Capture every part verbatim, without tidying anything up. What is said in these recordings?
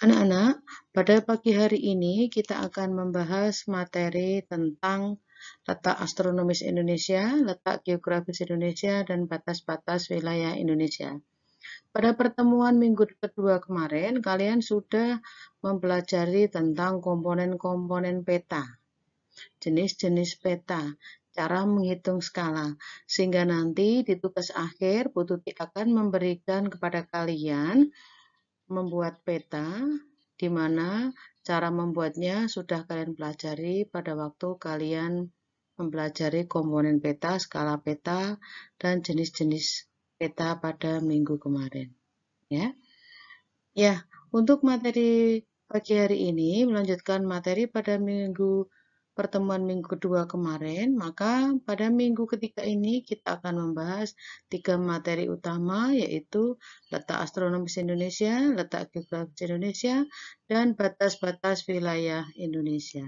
Anak-anak, pada pagi hari ini kita akan membahas materi tentang letak astronomis Indonesia, letak geografis Indonesia, dan batas-batas wilayah Indonesia. Pada pertemuan minggu kedua kemarin, kalian sudah mempelajari tentang komponen-komponen peta, jenis-jenis peta, cara menghitung skala, sehingga nanti di tugas akhir Bu Tuti akan memberikan kepada kalian membuat peta, di mana cara membuatnya sudah kalian pelajari pada waktu kalian mempelajari komponen peta, skala peta, dan jenis-jenis peta pada minggu kemarin. Ya, ya. Untuk materi pagi hari ini melanjutkan materi pada minggu pertemuan minggu kedua kemarin, maka pada minggu ketiga ini kita akan membahas tiga materi utama, yaitu letak astronomis Indonesia, letak geografis Indonesia, dan batas-batas wilayah Indonesia.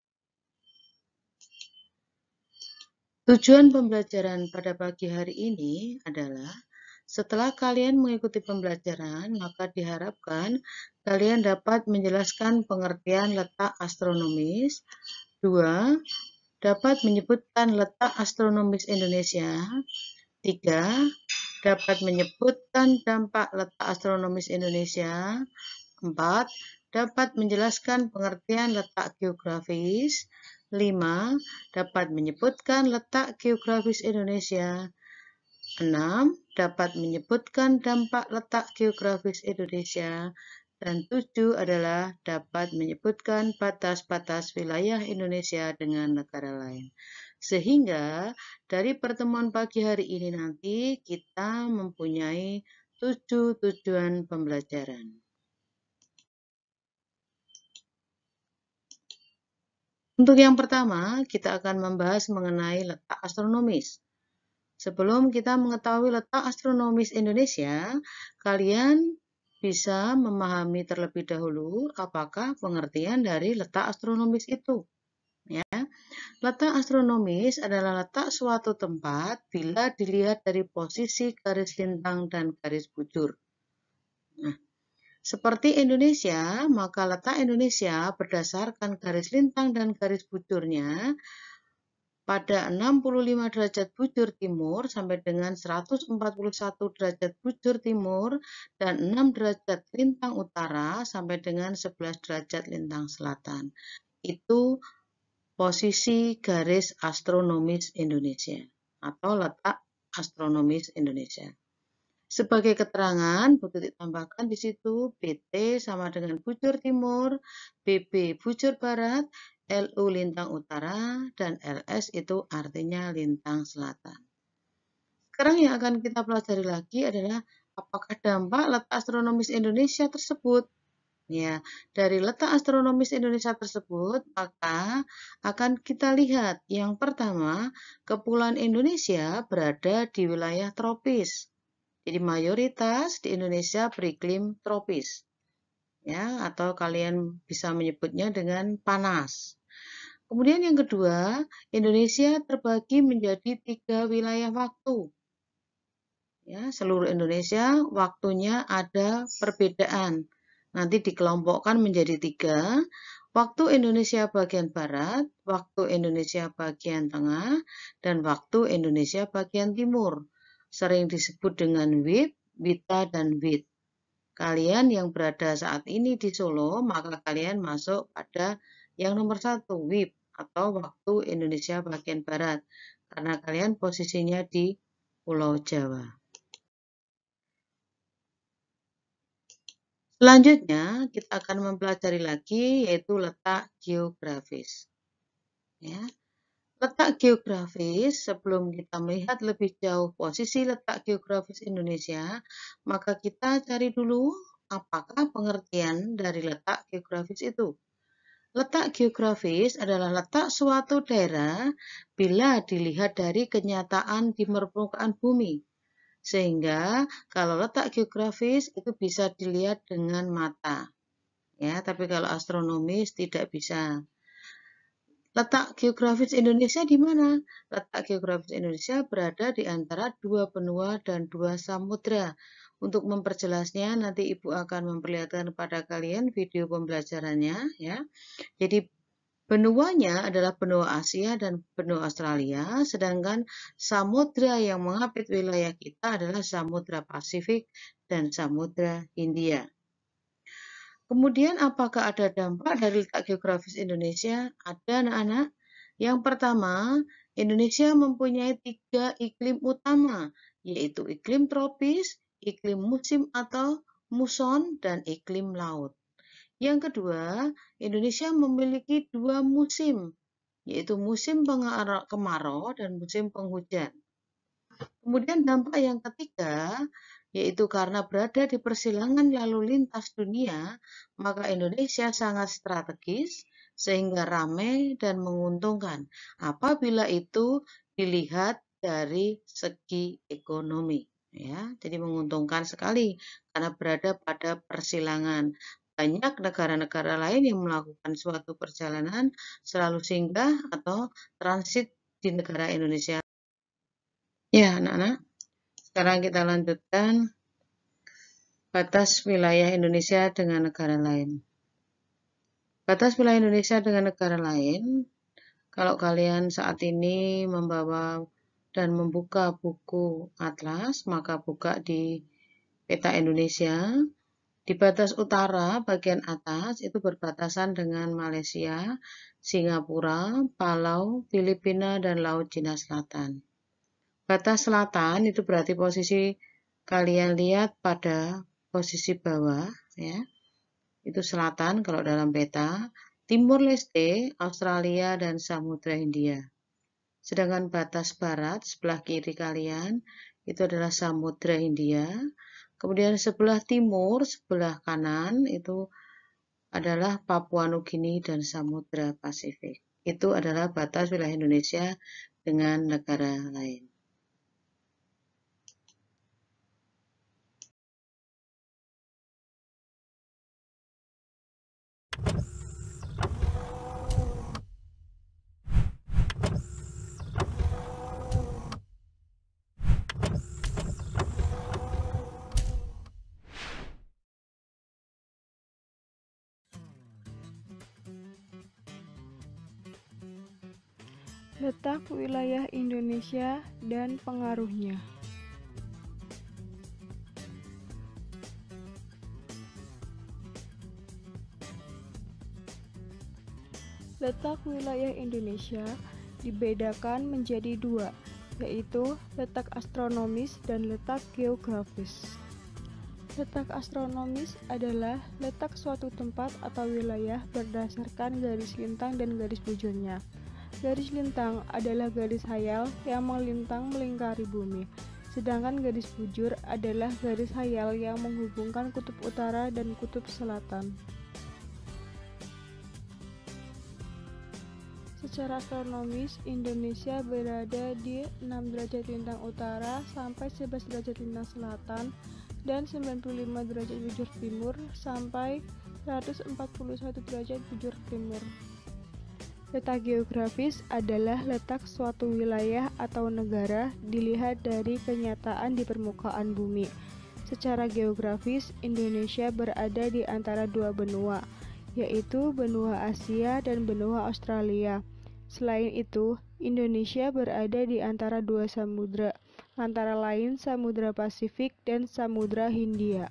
Tujuan pembelajaran pada pagi hari ini adalah setelah kalian mengikuti pembelajaran, maka diharapkan kalian dapat menjelaskan pengertian letak astronomis. Dua, dapat menyebutkan letak astronomis Indonesia. Tiga, dapat menyebutkan dampak letak astronomis Indonesia. Empat, dapat menjelaskan pengertian letak geografis. Lima, dapat menyebutkan letak geografis Indonesia. Enam, dapat menyebutkan dampak letak geografis Indonesia. Dan tujuh adalah dapat menyebutkan batas-batas wilayah Indonesia dengan negara lain. Sehingga dari pertemuan pagi hari ini nanti kita mempunyai tujuh tujuan pembelajaran. Untuk yang pertama, kita akan membahas mengenai letak astronomis. Sebelum kita mengetahui letak astronomis Indonesia, kalian bisa memahami terlebih dahulu apakah pengertian dari letak astronomis itu. Ya, letak astronomis adalah letak suatu tempat bila dilihat dari posisi garis lintang dan garis bujur. Nah, seperti Indonesia, maka letak Indonesia berdasarkan garis lintang dan garis bujurnya pada enam puluh lima derajat bujur timur sampai dengan seratus empat puluh satu derajat bujur timur dan enam derajat lintang utara sampai dengan sebelas derajat lintang selatan. Itu posisi garis astronomis Indonesia atau letak astronomis Indonesia. Sebagai keterangan, Bu Tuti tambahkan di situ B T sama dengan bujur timur, B B bujur barat, L U lintang utara, dan L S itu artinya lintang selatan. Sekarang yang akan kita pelajari lagi adalah apakah dampak letak astronomis Indonesia tersebut. Ya, dari letak astronomis Indonesia tersebut, maka akan kita lihat yang pertama, Kepulauan Indonesia berada di wilayah tropis. Jadi mayoritas di Indonesia beriklim tropis. Ya, atau kalian bisa menyebutnya dengan panas. Kemudian yang kedua, Indonesia terbagi menjadi tiga wilayah waktu. Ya, seluruh Indonesia waktunya ada perbedaan. Nanti dikelompokkan menjadi tiga. Waktu Indonesia bagian barat, waktu Indonesia bagian tengah, dan waktu Indonesia bagian timur. Sering disebut dengan W I B, WITA, dan W I T. Kalian yang berada saat ini di Solo, maka kalian masuk pada yang nomor satu, W I B, atau waktu Indonesia bagian barat, karena kalian posisinya di Pulau Jawa. Selanjutnya, kita akan mempelajari lagi, yaitu letak geografis. Ya. Letak geografis, sebelum kita melihat lebih jauh posisi letak geografis Indonesia, maka kita cari dulu apakah pengertian dari letak geografis itu. Letak geografis adalah letak suatu daerah bila dilihat dari kenyataan di permukaan bumi. Sehingga kalau letak geografis itu bisa dilihat dengan mata. Ya, tapi kalau astronomis tidak bisa. Letak geografis Indonesia di mana? Letak geografis Indonesia berada di antara dua benua dan dua samudra. Untuk memperjelasnya, nanti Ibu akan memperlihatkan kepada kalian video pembelajarannya ya. Jadi benuanya adalah benua Asia dan benua Australia, sedangkan samudra yang mengapit wilayah kita adalah Samudra Pasifik dan Samudra Hindia. Kemudian apakah ada dampak dari letak geografis Indonesia? Ada anak-anak. Yang pertama, Indonesia mempunyai tiga iklim utama, yaitu iklim tropis, iklim musim atau muson, dan iklim laut. Yang kedua, Indonesia memiliki dua musim, yaitu musim kemarau dan musim penghujan. Kemudian dampak yang ketiga, yaitu karena berada di persilangan lalu lintas dunia, maka Indonesia sangat strategis sehingga ramai dan menguntungkan apabila itu dilihat dari segi ekonomi. Ya, jadi menguntungkan sekali karena berada pada persilangan. Banyak negara-negara lain yang melakukan suatu perjalanan selalu singgah atau transit di negara Indonesia. Ya, anak-anak. Sekarang kita lanjutkan batas wilayah Indonesia dengan negara lain. Batas wilayah Indonesia dengan negara lain, kalau kalian saat ini membawa dan membuka buku atlas, maka buka di peta Indonesia. Di batas utara bagian atas itu berbatasan dengan Malaysia, Singapura, Palau, Filipina, dan Laut Cina Selatan. Batas selatan itu berarti posisi kalian lihat pada posisi bawah ya. Itu selatan kalau dalam peta. Timur Leste, Australia dan Samudra Hindia. Sedangkan batas barat sebelah kiri kalian itu adalah Samudra Hindia. Kemudian sebelah timur, sebelah kanan itu adalah Papua Nugini dan Samudra Pasifik. Itu adalah batas wilayah Indonesia dengan negara lain. Letak wilayah Indonesia dan pengaruhnya. Letak wilayah Indonesia dibedakan menjadi dua, yaitu letak astronomis dan letak geografis. Letak astronomis adalah letak suatu tempat atau wilayah berdasarkan garis lintang dan garis bujurnya. Garis lintang adalah garis hayal yang melintang melingkari bumi, sedangkan garis bujur adalah garis hayal yang menghubungkan kutub utara dan kutub selatan. Secara astronomis, Indonesia berada di enam derajat lintang utara sampai sebelas derajat lintang selatan dan sembilan puluh lima derajat bujur timur sampai seratus empat puluh satu derajat bujur timur. Letak geografis adalah letak suatu wilayah atau negara dilihat dari kenyataan di permukaan bumi. Secara geografis, Indonesia berada di antara dua benua, yaitu benua Asia dan benua Australia. Selain itu, Indonesia berada di antara dua samudra, antara lain Samudra Pasifik dan Samudra Hindia.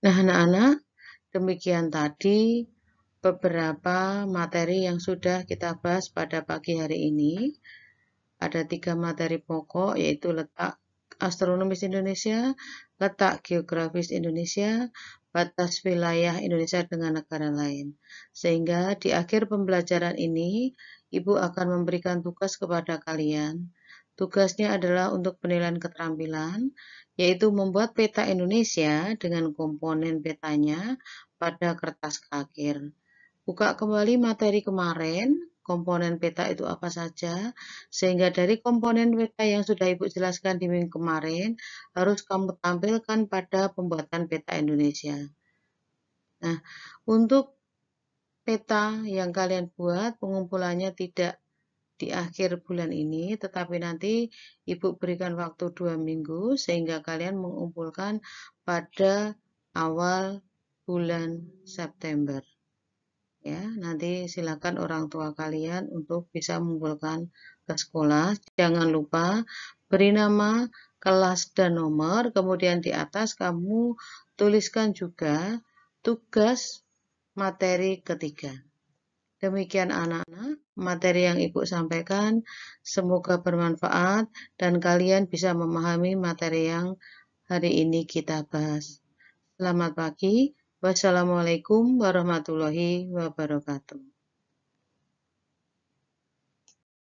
Nah, anak-anak, demikian tadi beberapa materi yang sudah kita bahas pada pagi hari ini. Ada tiga materi pokok, yaitu letak astronomis Indonesia, letak geografis Indonesia, batas wilayah Indonesia dengan negara lain. Sehingga di akhir pembelajaran ini, Ibu akan memberikan tugas kepada kalian. Tugasnya adalah untuk penilaian keterampilan, yaitu membuat peta Indonesia dengan komponen petanya pada kertas kakir. Buka kembali materi kemarin, komponen peta itu apa saja, sehingga dari komponen peta yang sudah Ibu jelaskan di minggu kemarin, harus kamu tampilkan pada pembuatan peta Indonesia. Nah, untuk peta yang kalian buat, pengumpulannya tidak di akhir bulan ini, tetapi nanti Ibu berikan waktu dua minggu, sehingga kalian mengumpulkan pada awal bulan September. Ya, nanti silakan orang tua kalian untuk bisa mengumpulkan ke sekolah. Jangan lupa beri nama, kelas, dan nomor. Kemudian di atas kamu tuliskan juga tugas materi ketiga. Demikian anak-anak, materi yang Ibu sampaikan semoga bermanfaat dan kalian bisa memahami materi yang hari ini kita bahas. Selamat pagi. Wassalamualaikum warahmatullahi wabarakatuh.